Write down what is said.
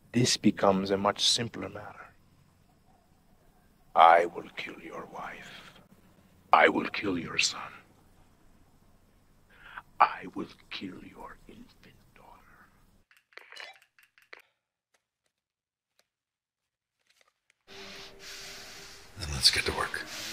this becomes a much simpler matter. I will kill your wife. I will kill your son. I will kill your infant daughter. Then let's get to work.